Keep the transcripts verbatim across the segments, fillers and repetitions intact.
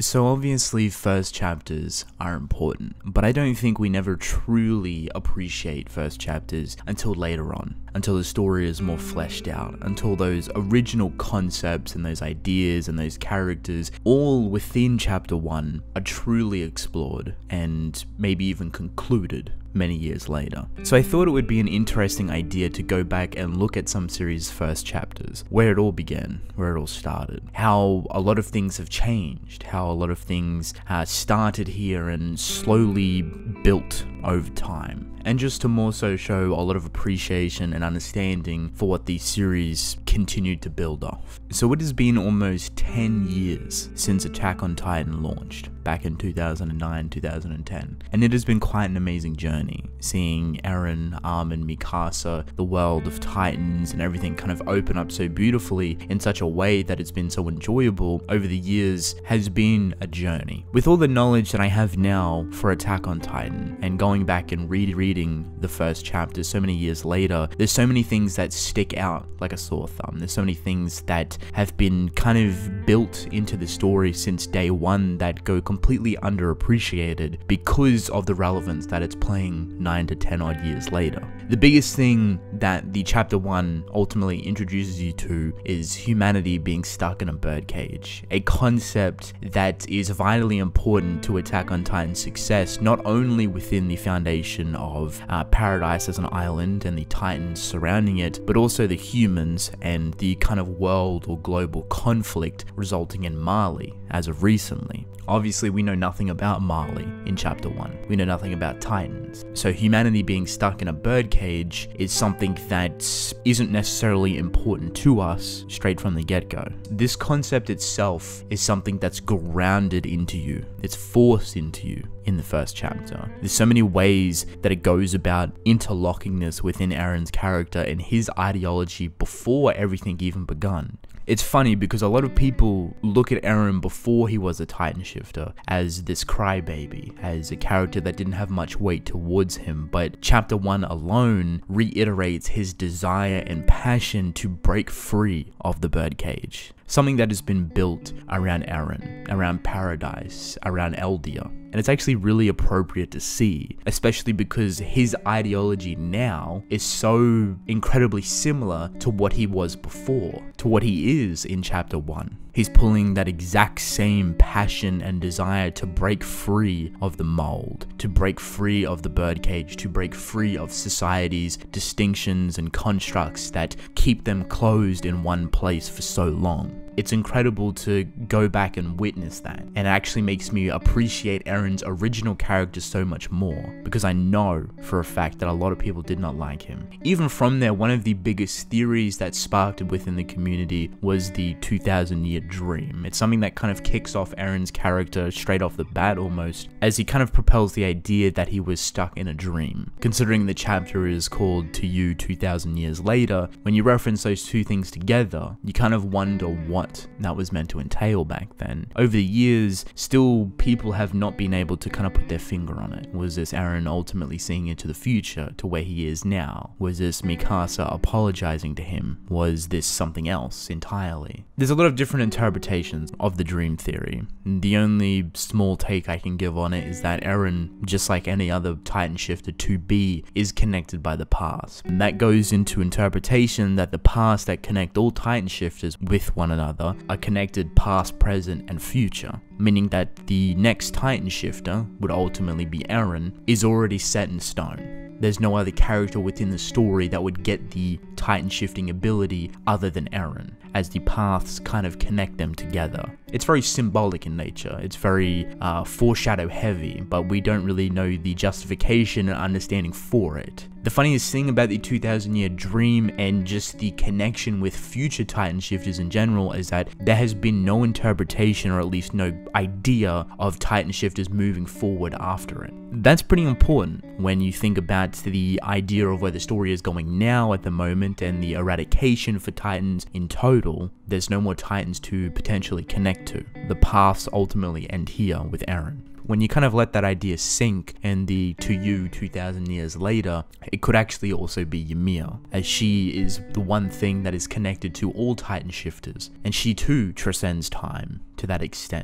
So obviously first chapters are important, but I don't think we never truly appreciate first chapters until later on, until the story is more fleshed out, until those original concepts and those ideas and those characters all within chapter one are truly explored and maybe even concluded many years later. So I thought it would be an interesting idea to go back and look at some series' first chapters, where it all began, where it all started, how a lot of things have changed, how a lot of things uh, started here and slowly built over time, and just to more so show a lot of appreciation and understanding for what these series continued to build off. So it has been almost ten years since Attack on Titan launched, back in two thousand nine, two thousand ten, and it has been quite an amazing journey, seeing Eren, Armin, Mikasa, the world of Titans and everything kind of open up so beautifully in such a way that it's been so enjoyable over the years has been a journey. With all the knowledge that I have now for Attack on Titan, and going back and rereading the first chapters so many years later, there's so many things that stick out like a sore thumb. There's so many things that have been kind of built into the story since day one that go completely underappreciated because of the relevance that it's playing nine to ten odd years later. The biggest thing that the chapter one ultimately introduces you to is humanity being stuck in a birdcage, a concept that is vitally important to Attack on Titan's success, not only within the foundation of uh, Paradise as an island and the Titans surrounding it, but also the humans and the kind of world or global conflict resulting in Marley as of recently. Obviously, we know nothing about Marley in chapter one. We know nothing about Titans. So humanity being stuck in a birdcage is something that isn't necessarily important to us straight from the get-go. This concept itself is something that's grounded into you. It's forced into you in the first chapter. There's so many ways that it goes about interlocking this within Eren's character and his ideology before everything even begun. It's funny because a lot of people look at Eren before he was a Titan Shifter as this crybaby, as a character that didn't have much weight towards him, but chapter one alone reiterates his desire and passion to break free of the birdcage. Something that has been built around Eren, around Paradise, around Eldia. And it's actually really appropriate to see, especially because his ideology now is so incredibly similar to what he was before, to what he is in chapter one. He's pulling that exact same passion and desire to break free of the mold, to break free of the birdcage, to break free of society's distinctions and constructs that keep them closed in one place for so long. It's incredible to go back and witness that, and it actually makes me appreciate Eren's original character so much more, because I know for a fact that a lot of people did not like him. Even from there, one of the biggest theories that sparked within the community was the two thousand year dream. It's something that kind of kicks off Eren's character straight off the bat almost, as he kind of propels the idea that he was stuck in a dream. Considering the chapter is called To You two thousand Years Later, when you reference those two things together, you kind of wonder what that was meant to entail back then. Over the years, still people have not been able to kind of put their finger on it. Was this Eren ultimately seeing into the future to where he is now? Was this Mikasa apologizing to him? Was this something else entirely? There's a lot of different interpretations of the dream theory. The only small take I can give on it is that Eren, just like any other Titan Shifter to be, is connected by the past. And that goes into interpretation that the past that connect all Titan Shifters with one another are connected past, present, and future, meaning that the next Titan Shifter would ultimately be Eren, is already set in stone. There's no other character within the story that would get the Titan shifting ability other than Eren, as the paths kind of connect them together. It's very symbolic in nature, it's very uh, foreshadow heavy, but we don't really know the justification and understanding for it. The funniest thing about the two thousand year dream and just the connection with future Titan Shifters in general is that there has been no interpretation, or at least no idea, of Titan Shifters moving forward after it. That's pretty important when you think about the idea of where the story is going now at the moment and the eradication for Titans in total. There's no more Titans to potentially connect to. The paths ultimately end here with Eren. When you kind of let that idea sink, and the To You two thousand years later, it could actually also be Ymir, as she is the one thing that is connected to all Titan Shifters, and she too transcends time to that extent.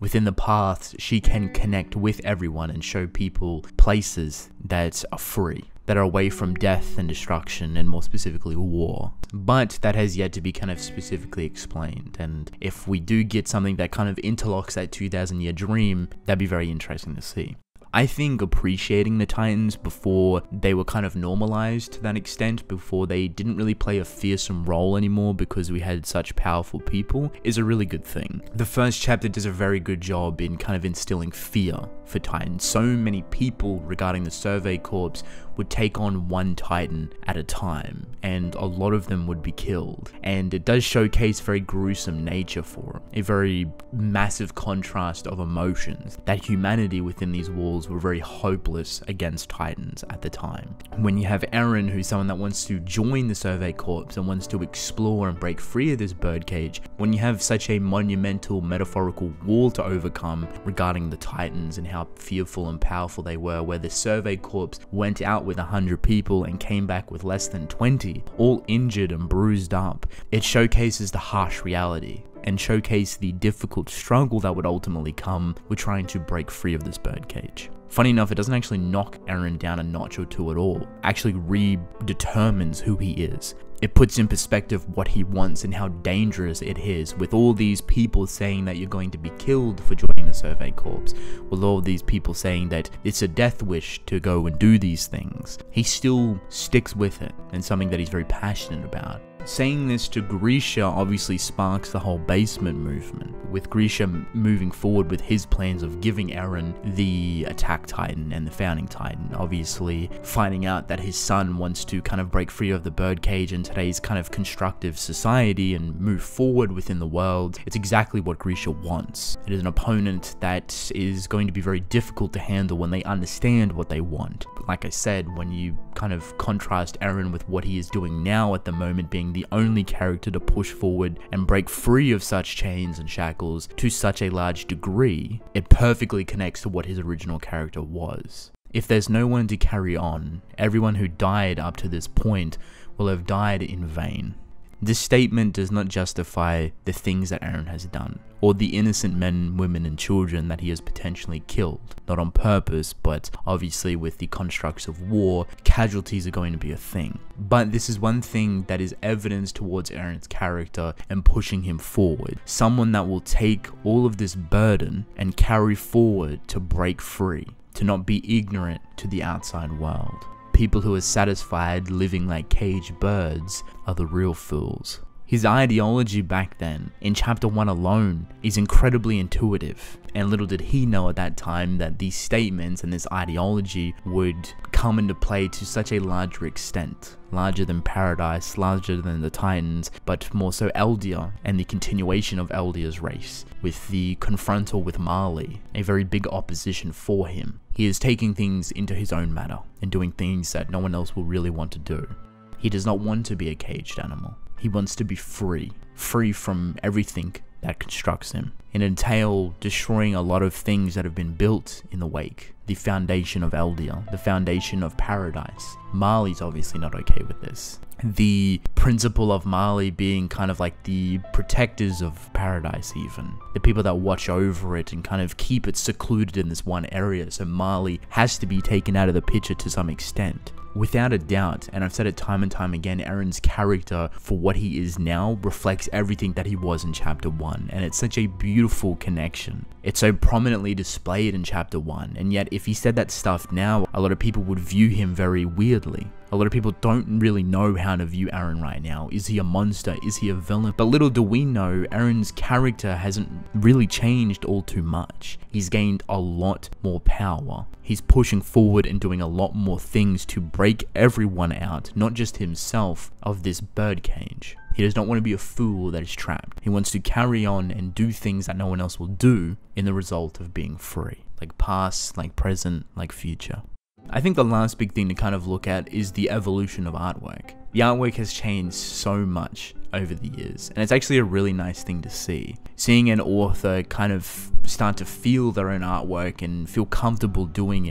Within the paths, she can connect with everyone and show people places that are free, that are away from death and destruction, and more specifically war. But that has yet to be kind of specifically explained, and if we do get something that kind of interlocks that two thousand year dream, that'd be very interesting to see. I think appreciating the Titans before they were kind of normalized to that extent, before they didn't really play a fearsome role anymore because we had such powerful people, is a really good thing. The first chapter does a very good job in kind of instilling fear for Titans. So many people regarding the Survey Corps would take on one Titan at a time, and a lot of them would be killed. And it does showcase very gruesome nature for them, a very massive contrast of emotions, that humanity within these walls were very hopeless against Titans at the time. When you have Eren, who's someone that wants to join the Survey Corps and wants to explore and break free of this birdcage, when you have such a monumental metaphorical wall to overcome regarding the Titans and how fearful and powerful they were, where the Survey Corps went out with one hundred people and came back with less than twenty, all injured and bruised up, it showcases the harsh reality and showcase the difficult struggle that would ultimately come with trying to break free of this birdcage. Funny enough, it doesn't actually knock Eren down a notch or two at all. It actually redetermines who he is. It puts in perspective what he wants and how dangerous it is, with all these people saying that you're going to be killed for joining the Survey Corps, with all these people saying that it's a death wish to go and do these things. He still sticks with it, and something that he's very passionate about. Saying this to Grisha obviously sparks the whole basement movement, with Grisha moving forward with his plans of giving Eren the Attack Titan and the Founding Titan, obviously finding out that his son wants to kind of break free of the birdcage in today's kind of constructive society and move forward within the world. It's exactly what Grisha wants. It is an opponent that is going to be very difficult to handle when they understand what they want. But like I said, when you kind of contrast Eren with what he is doing now at the moment, being the only character to push forward and break free of such chains and shackles to such a large degree, it perfectly connects to what his original character was. If there's no one to carry on, everyone who died up to this point will have died in vain. This statement does not justify the things that Eren has done, or the innocent men, women, and children that he has potentially killed. Not on purpose, but obviously with the constructs of war, casualties are going to be a thing. But this is one thing that is evidence towards Eren's character and pushing him forward. Someone that will take all of this burden and carry forward to break free, to not be ignorant to the outside world. People who are satisfied living like caged birds are the real fools. His ideology back then, in chapter one alone, is incredibly intuitive, and little did he know at that time that these statements and this ideology would come into play to such a larger extent. Larger than Paradise, larger than the Titans, but more so Eldia and the continuation of Eldia's race, with the confrontal with Marley, a very big opposition for him. He is taking things into his own manner and doing things that no one else will really want to do. He does not want to be a caged animal. He wants to be free, free from everything that constructs him. It entails destroying a lot of things that have been built in the wake. The foundation of Eldia, the foundation of Paradise. Marley's obviously not okay with this. The principle of Marley being kind of like the protectors of Paradise even. The people that watch over it and kind of keep it secluded in this one area, so Marley has to be taken out of the picture to some extent. Without a doubt, and I've said it time and time again, Eren's character for what he is now reflects everything that he was in chapter one, and it's such a beautiful connection. It's so prominently displayed in chapter one, and yet if he said that stuff now, a lot of people would view him very weirdly. A lot of people don't really know how to view Eren right now. Is he a monster? Is he a villain? But little do we know, Eren's character hasn't really changed all too much. He's gained a lot more power. He's pushing forward and doing a lot more things to break everyone out, not just himself, of this birdcage. He does not want to be a fool that is trapped. He wants to carry on and do things that no one else will do in the result of being free. Like past, like present, like future. I think the last big thing to kind of look at is the evolution of artwork. The artwork has changed so much over the years, and it's actually a really nice thing to see. Seeing an author kind of start to feel their own artwork and feel comfortable doing it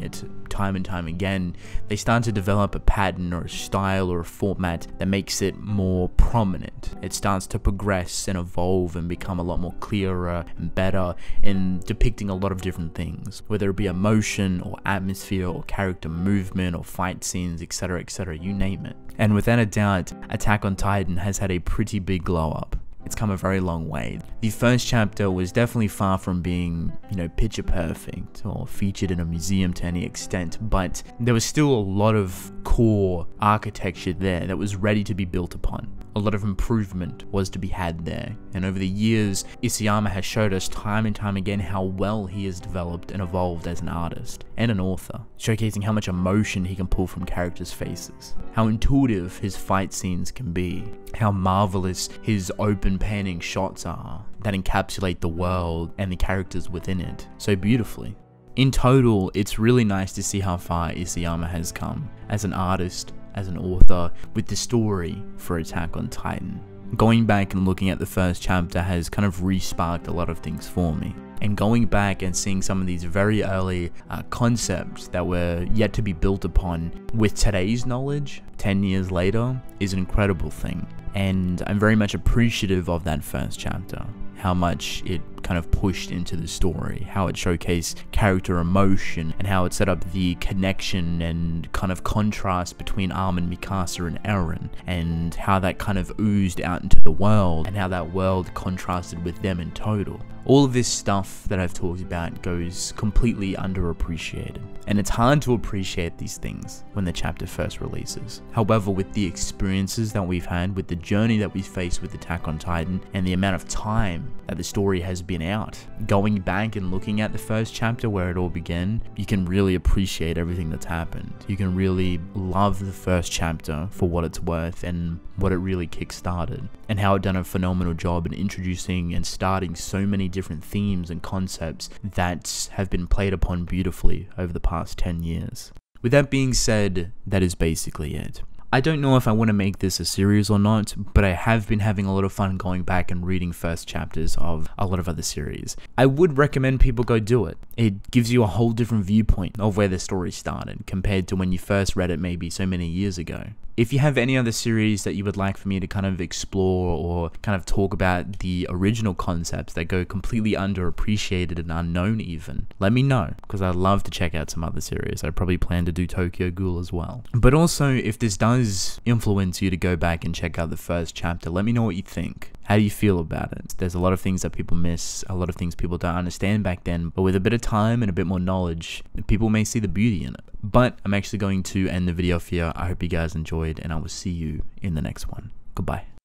time and time again, they start to develop a pattern or a style or a format that makes it more prominent. It starts to progress and evolve and become a lot more clearer and better in depicting a lot of different things, whether it be emotion or atmosphere or character movement or fight scenes, etc, etc, you name it. And without a doubt, Attack on Titan has had a pretty big glow up. It's come a very long way. The first chapter was definitely far from being, you know, picture perfect or featured in a museum to any extent, but there was still a lot of core architecture there that was ready to be built upon. A lot of improvement was to be had there, and over the years, Isayama has showed us time and time again how well he has developed and evolved as an artist and an author, showcasing how much emotion he can pull from characters' faces, how intuitive his fight scenes can be, how marvelous his open panning shots are that encapsulate the world and the characters within it so beautifully. In total, it's really nice to see how far Isayama has come as an artist, as an author, with the story for Attack on Titan. Going back and looking at the first chapter has kind of re-sparked a lot of things for me. And going back and seeing some of these very early uh, concepts that were yet to be built upon with today's knowledge, ten years later, is an incredible thing. And I'm very much appreciative of that first chapter. How much it kind of pushed into the story, how it showcased character emotion, and how it set up the connection and kind of contrast between Armin, Mikasa, and Eren, and how that kind of oozed out into the world, and how that world contrasted with them in total. All of this stuff that I've talked about goes completely underappreciated, and it's hard to appreciate these things when the chapter first releases. However, with the experiences that we've had, with the journey that we faced with Attack on Titan, and the amount of time that the story has been out, going back and looking at the first chapter where it all began, you can really appreciate everything that's happened. You can really love the first chapter for what it's worth and what it really kickstarted, and how it done a phenomenal job in introducing and starting so many different themes and concepts that have been played upon beautifully over the past ten years. With that being said, that is basically it. I don't know if I want to make this a series or not, but I have been having a lot of fun going back and reading first chapters of a lot of other series. I would recommend people go do it. It gives you a whole different viewpoint of where the story started compared to when you first read it maybe so many years ago. If you have any other series that you would like for me to kind of explore or kind of talk about the original concepts that go completely underappreciated and unknown even, let me know, because I'd love to check out some other series. I probably plan to do Tokyo Ghoul as well. But also, if this does influence you to go back and check out the first chapter, let me know what you think. How do you feel about it? There's a lot of things that people miss, a lot of things people don't understand back then, but with a bit of time and a bit more knowledge, people may see the beauty in it. But I'm actually going to end the video here. I hope you guys enjoyed, and I will see you in the next one. Goodbye.